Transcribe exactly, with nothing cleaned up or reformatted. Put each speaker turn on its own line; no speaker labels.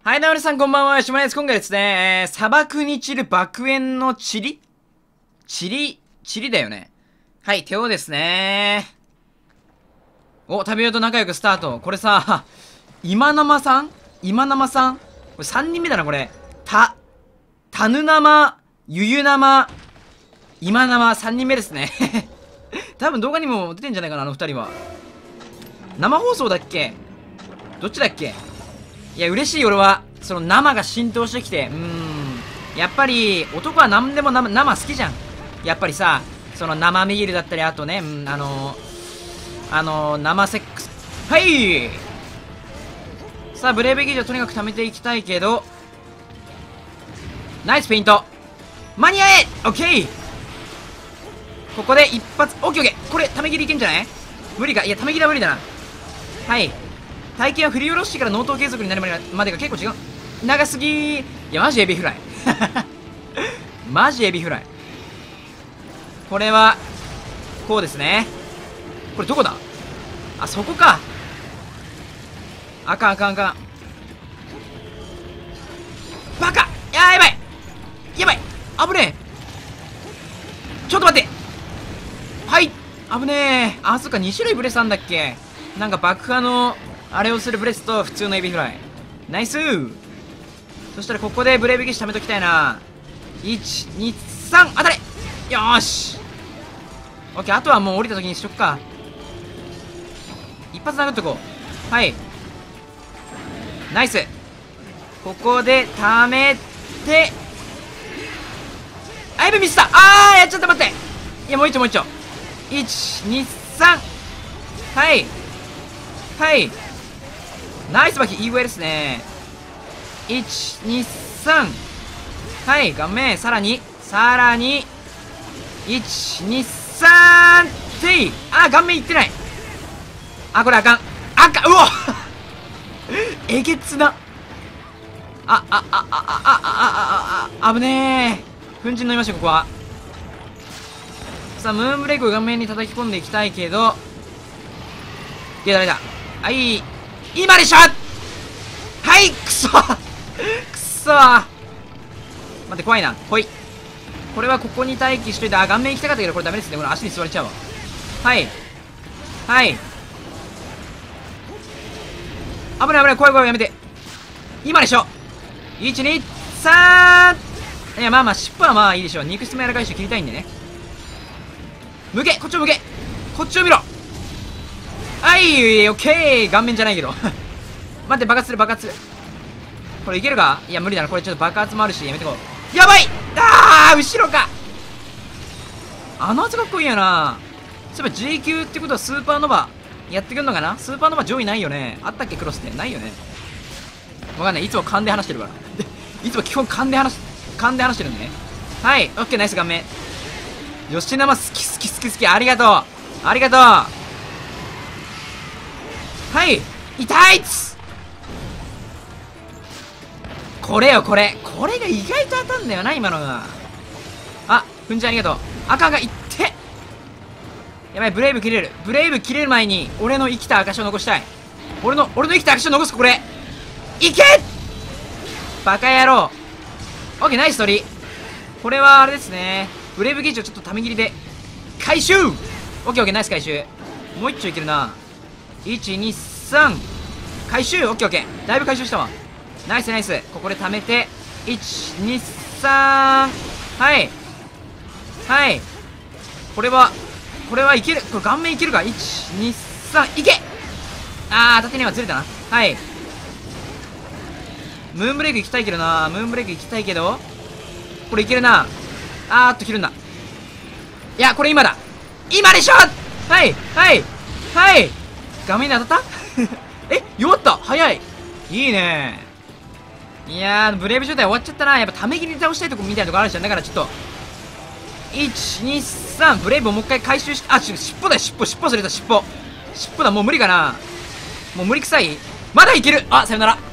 はい、なおりさんこんばんは、しまです。今回ですね、えー、砂漠に散る爆炎の塵塵塵だよね。はい、手をですね。お、食べようと仲良くスタート。これさ、今生さん今生さんこれさんにんめだな、これ。た、たぬ生、ゆゆ生、今生さんにんめですね。多分動画にも出てんじゃないかな、あのふたりは。生放送だっけどっちだっけいや、嬉しい、俺は。その生が浸透してきて、うーん。やっぱり、男は何でも生、生好きじゃん。やっぱりさ、その生ミールだったり、あとね、うん、あのー、あのー、生セックス。はいさあ、ブレイブゲージをとにかく貯めていきたいけど、ナイスペイント間に合えオッケーここで一発、オッケーオッケーこれ、ため切りいけんじゃない無理か。いや、ため切りは無理だな。はい。体験は振り下ろしてから納刀継続になるまでが結構違う。長すぎー。いや、マジエビフライ。マジエビフライ。これは、こうですね。これどこだあ、そこか。あかんあかんあかん。バカいやー、やばいやばい危ねえちょっと待ってはい危ねえあ、そっか、に種類ブレスあんだっけなんか爆破の、あれをするブレスと普通のエビフライ。ナイスーそしたらここでブレイブゲージ貯めときたいな。いち、に、さん、当たれよーしオッケー、あとはもう降りた時にしとくか。一発殴っとこう。はいナイスここで貯めて、あ、やべミスったあーやっちゃった、待っていや、もう一丁もう一丁いち、に、さんはいはいナイスバキいい声ですね。いち、に、さんはい顔面さらにさらにいち、に、さんていあー顔面いってないあこれあかんあかんうおえげつなあああああああああ危ねえ粉塵飲みましょうここは。さあムーンブレイクを顔面に叩き込んでいきたいけど、いやダメだ。はい今でしょはいくそくそ待って怖いなほいこれはここに待機しといて、あ顔面行きたかったけどこれダメですね。これ足に座れちゃうわ。はいはい危ない危ない怖い怖いやめて今でしょいち、に、さんいやまあまあ尻尾はまあいいでしょう。肉質も柔らかいし切りたいんでね。向けこっちを向けこっちを見ろはいオッケー顔面じゃないけど待って爆発する爆発するこれいけるかいや無理だなこれちょっと爆発もあるしやめてこうやばいあー後ろかあの圧かっこいいよな。そういえば G 級ってことはスーパーノバやってくんのかな。スーパーノバ上位ないよね。あったっけクロスってないよね。わかんないいつも勘で話してるからいつも基本勘で話勘で話してるんでね。はいオッケーナイス顔面吉生好き好き好き好きありがとうありがとうはい痛いっつこれよこれこれが意外と当たんだよな今のが。あふんちゃんありがとう赤がいってやばいブレイブ切れるブレイブ切れる前に俺の生きた証を残したい。俺の俺の生きた証を残すこれいけバカ野郎オッケーナイス取りこれはあれですねブレイブゲージをちょっとため切りで回収オッケーオッケーナイス回収もう一丁いけるないち、に、さん回収オッケーオッケーだいぶ回収したわナイスナイスここで貯めていち、に、さんはいはいこれはこれはいけるこれ顔面いけるかいち、に、さんいけあー当たってねえわずれたなはいムーンブレイク行きたいけどなムーンブレイク行きたいけどこれいけるなあーっと切るんだいやこれ今だ今でしょはいはいはい画面に当たったえ弱った早いいいねいやーブレイブ状態終わっちゃったな。やっぱため切りで倒したいとこみたいなとこあるじゃん。だからちょっといち、に、さんブレイブをもう一回回収しあちょ尻尾だ尻尾尻尾ずれた尻尾尻尾だもう無理かなもう無理くさいまだいけるあさよなら